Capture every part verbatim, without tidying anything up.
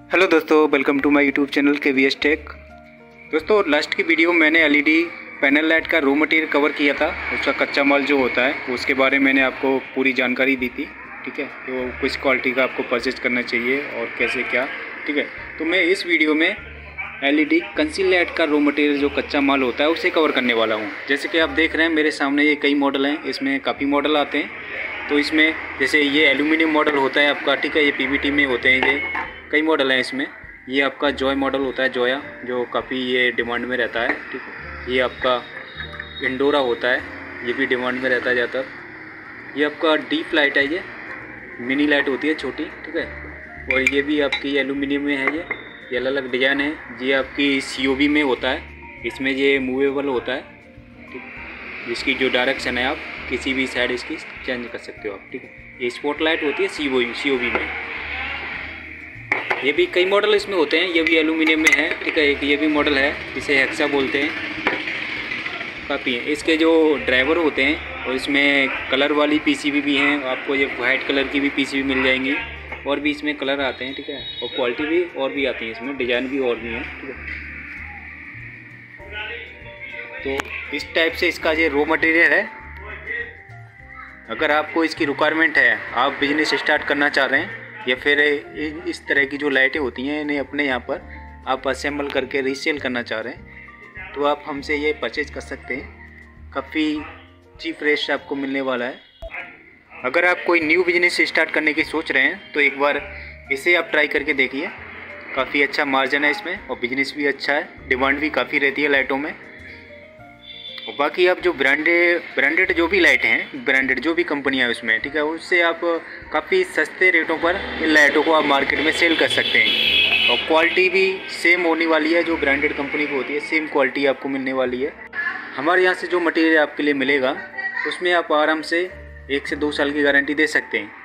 Hello दोस्तों, welcome to my YouTube channel K V S tech. दोस्तों, last की video मैंने एलईडी पैनल लाइट का रॉ मटेरियल कवर किया था। उसका कच्चा माल जो होता है उसके बारे में मैंने आपको पूरी जानकारी दी थी। ठीक है, तो किस क्वालिटी का आपको परचेज करना चाहिए और कैसे क्या। ठीक है, तो मैं इस वीडियो में एलईडी कंसील लाइट का रॉ मटेरियल जो कच्चा माल होता है उसे कवर करने वाला हूँ। जैसे कि आप देख रहे हैं मेरे सामने ये कई मॉडल हैं, इसमें काफ़ी मॉडल आते हैं। तो इसमें जैसे ये एल्यूमिनियम मॉडल होता है आपका, ठीक है, ये पीवीटी में होते हैं, ये कई मॉडल हैं इसमें। ये आपका जॉय मॉडल होता है, जोया, जो काफ़ी ये डिमांड में रहता है। ठीक है, ये आपका इंडोरा होता है, ये भी डिमांड में रहता है ज़्यादातर। ये आपका डीप लाइट है, ये मिनी लाइट होती है छोटी। ठीक है, और ये भी आपकी एल्यूमिनियम में है, ये ये अलग अलग डिज़ाइन है। ये आपकी सीओबी में होता है, इसमें ये मूवेबल होता है। ठीक, इसकी जो डायरेक्शन है आप किसी भी साइड इसकी चेंज कर सकते हो आप। ठीक है, ये स्पॉट लाइट होती है सी ओ सीओबी में। ये भी कई मॉडल इसमें होते हैं, ये भी एल्यूमिनियम में है। ठीक है, एक ये भी मॉडल है, इसे हेक्सा बोलते हैं। काफ़ी है इसके जो ड्राइवर होते हैं, और इसमें कलर वाली पीसीबी भी हैं आपको, ये वाइट कलर की भी पीसीबी मिल जाएंगी, और भी इसमें कलर आते हैं। ठीक है, और क्वालिटी भी और भी आती है इसमें, डिज़ाइन भी और भी हैं। ठीक है, तो इस टाइप से इसका ये रॉ मटेरियल है। अगर आपको इसकी रिक्वायरमेंट है, आप बिजनेस स्टार्ट करना चाह रहे हैं, या फिर इस तरह की जो लाइटें होती हैं इन्हें अपने यहाँ पर आप असेंबल करके रीसेल करना चाह रहे हैं, तो आप हमसे ये परचेज कर सकते हैं। काफ़ी चीप रेट से आपको मिलने वाला है। अगर आप कोई न्यू बिजनेस स्टार्ट करने की सोच रहे हैं तो एक बार इसे आप ट्राई करके देखिए। काफ़ी अच्छा मार्जिन है इसमें, और बिजनेस भी अच्छा है, डिमांड भी काफ़ी रहती है लाइटों में। और बाकी आप जो ब्रांडेड ब्रांडेड जो भी लाइट हैं, ब्रांडेड जो भी कंपनियां हैं उसमें, ठीक है, उससे आप काफ़ी सस्ते रेटों पर इन लाइटों को आप मार्केट में सेल कर सकते हैं। और क्वालिटी भी सेम होने वाली है, जो ब्रांडेड कंपनी की होती है सेम क्वालिटी आपको मिलने वाली है। हमारे यहाँ से जो मटेरियल आपके लिए मिलेगा उसमें आप आराम से एक से दो साल की गारंटी दे सकते हैं।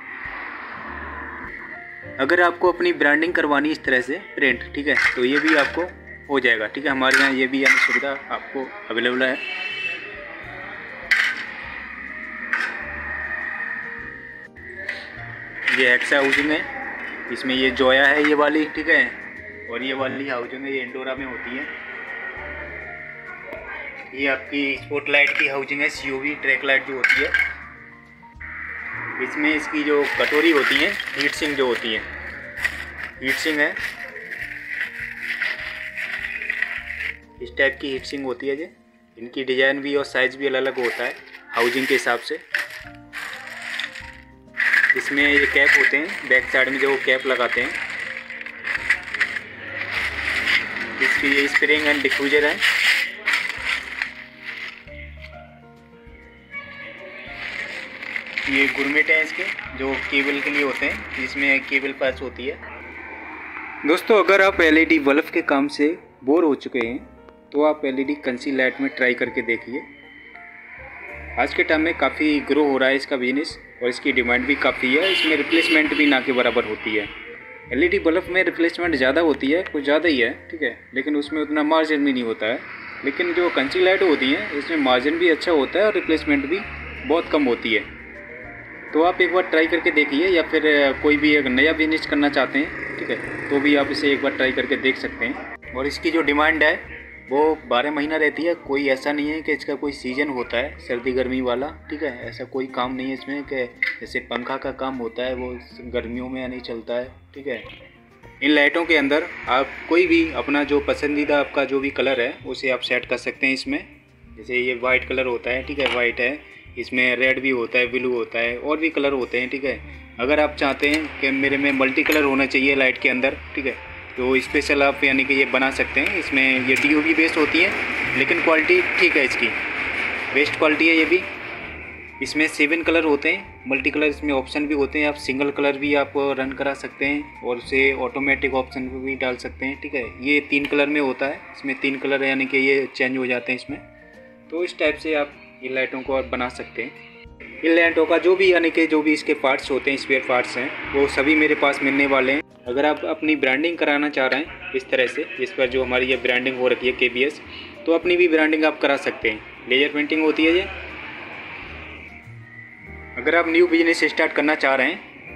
अगर आपको अपनी ब्रांडिंग करवानी इस तरह से प्रिंट, ठीक है, तो ये भी आपको हो जाएगा। ठीक है, हमारे यहाँ ये भी यानी सुविधा आपको अवेलेबल है। ये हेक्सा हाउसिंग है, इसमें ये जोया है ये वाली, ठीक है, और ये वाली हाउसिंग है, ये इंडोरा में होती है। ये आपकी स्पॉट लाइट की हाउसिंग है, सीओवी ट्रैक लाइट जो होती है। इसमें इसकी जो कटोरी होती है, हीट सिंक जो होती है, हीट सिंक है, इस टाइप की हीट सिंक होती है। ये इनकी डिज़ाइन भी और साइज़ भी अलग अलग होता है हाउसिंग के हिसाब से। इसमें ये कैप होते हैं, बैक साइड में जो कैप लगाते हैं। इसकी ये स्प्रिंग एंड डिफ्यूजर है। ये गुरमेट है इसके, जो केबल के लिए होते हैं, इसमें केबल पास होती है। दोस्तों, अगर आप एलईडी बल्ब के काम से बोर हो चुके हैं तो आप एलईडी कंसील लाइट में ट्राई करके देखिए। आज के टाइम में काफ़ी ग्रो हो रहा है इसका बिजनेस, और इसकी डिमांड भी काफ़ी है। इसमें रिप्लेसमेंट भी ना के बराबर होती है। एलईडी बल्ब में रिप्लेसमेंट ज़्यादा होती है, कुछ ज़्यादा ही है, ठीक है, लेकिन उसमें उतना मार्जिन भी नहीं होता है। लेकिन जो कंसील लाइट होती हैं इसमें मार्जिन भी अच्छा होता है और रिप्लेसमेंट भी बहुत कम होती है। तो आप एक बार ट्राई करके देखिए, या फिर कोई भी एक नया बिजनेस करना चाहते हैं, ठीक है, तो भी आप इसे एक बार ट्राई करके देख सकते हैं। और इसकी जो डिमांड है वो बारह महीना रहती है। कोई ऐसा नहीं है कि इसका कोई सीज़न होता है सर्दी गर्मी वाला, ठीक है, ऐसा कोई काम नहीं है इसमें कि जैसे पंखा का काम होता है वो गर्मियों में नहीं चलता है। ठीक है, इन लाइटों के अंदर आप कोई भी अपना जो पसंदीदा आपका जो भी कलर है उसे आप सेट कर सकते हैं इसमें। जैसे ये वाइट कलर होता है, ठीक है, वाइट है, इसमें रेड भी होता है, ब्लू होता है, और भी कलर होते हैं। ठीक है, अगर आप चाहते हैं कि मेरे में मल्टी कलर होना चाहिए लाइट के अंदर, ठीक है, तो स्पेशल आप यानी कि ये बना सकते हैं। इसमें ये डीओबी बेस्ड होती है, लेकिन क्वालिटी ठीक है, इसकी बेस्ट क्वालिटी है ये भी। इसमें सेवन कलर होते हैं, मल्टी कलर इसमें ऑप्शन भी होते हैं। आप सिंगल कलर भी आप रन करा सकते हैं, और उसे ऑटोमेटिक ऑप्शन भी डाल सकते हैं। ठीक है, ये तीन कलर में होता है, इसमें तीन कलर यानी कि ये चेंज हो जाते हैं इसमें। तो इस टाइप से आप इन लाइटों को आप बना सकते हैं। इन लाइटों का जो भी यानी कि जो भी इसके पार्ट्स होते हैं, स्पेयर पार्ट्स हैं, वो सभी मेरे पास मिलने वाले हैं। अगर आप अपनी ब्रांडिंग कराना चाह रहे हैं इस तरह से, इस पर जो हमारी ये ब्रांडिंग हो रखी है के बी एस, तो अपनी भी ब्रांडिंग आप करा सकते हैं। लेजर पेंटिंग होती है ये। अगर आप न्यू बिजनेस स्टार्ट करना चाह रहे हैं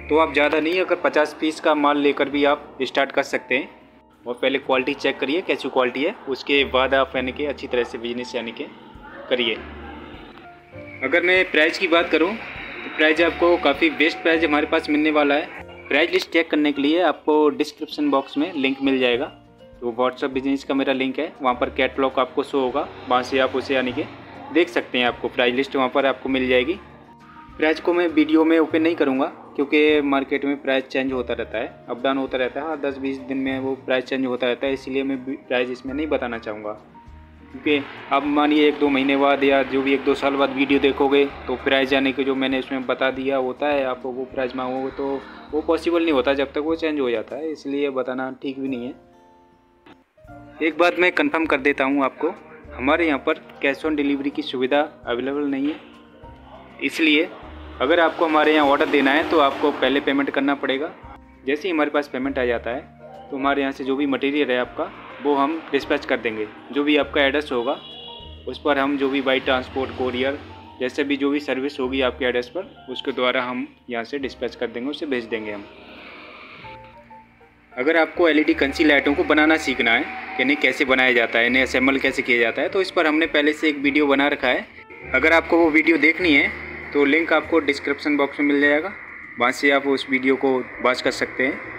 तो आप ज़्यादा नहीं, अगर पचास पीस का माल लेकर भी आप स्टार्ट कर सकते हैं। और पहले क्वालिटी चेक करिए कैसी क्वालिटी है, उसके बाद आप यानी कि अच्छी तरह से बिजनेस यानी कि करिए। अगर मैं प्राइस की बात करूं तो प्राइस आपको काफ़ी बेस्ट प्राइस हमारे पास मिलने वाला है। प्राइस लिस्ट चेक करने के लिए आपको डिस्क्रिप्शन बॉक्स में लिंक मिल जाएगा, तो व्हाट्सअप बिजनेस का मेरा लिंक है, वहाँ पर कैटलॉग आपको शो होगा, वहाँ से आप उसे यानी कि देख सकते हैं। आपको प्राइस लिस्ट वहाँ पर आपको मिल जाएगी। प्राइस को मैं वीडियो में ओपन नहीं करूँगा क्योंकि मार्केट में प्राइस चेंज होता रहता है, अप डाउन होता रहता है, दस बीस दिन में वो प्राइस चेंज होता रहता है, इसलिए मैं प्राइस इसमें नहीं बताना चाहूँगा। क्योंकि अब मानिए एक दो महीने बाद या जो भी एक दो साल बाद वीडियो देखोगे तो प्राइस यानी कि जो मैंने इसमें बता दिया होता है आपको, वो प्राइस मांगोगे तो वो पॉसिबल नहीं होता जब तक वो चेंज हो जाता है, इसलिए बताना ठीक भी नहीं है। एक बात मैं कंफर्म कर देता हूँ आपको, हमारे यहाँ पर कैश ऑन डिलीवरी की सुविधा अवेलेबल नहीं है, इसलिए अगर आपको हमारे यहाँ ऑर्डर देना है तो आपको पहले पेमेंट करना पड़ेगा। जैसे ही हमारे पास पेमेंट आ जाता है तो हमारे यहाँ से जो भी मटेरियल है आपका वो हम डिस्पैच कर देंगे। जो भी आपका एड्रेस होगा उस पर हम जो भी बाई ट्रांसपोर्ट, कोरियर, जैसे भी जो भी सर्विस होगी आपके एड्रेस पर, उसके द्वारा हम यहाँ से डिस्पैच कर देंगे, उसे भेज देंगे हम। अगर आपको एलईडी कंसी लाइटों को बनाना सीखना है कि नहीं कैसे बनाया जाता है, इन्हें असेंबल कैसे किया जाता है, तो इस पर हमने पहले से एक वीडियो बना रखा है। अगर आपको वो वीडियो देखनी है तो लिंक आपको डिस्क्रिप्शन बॉक्स में मिल जाएगा, वहाँ से आप उस वीडियो को वॉच कर सकते हैं।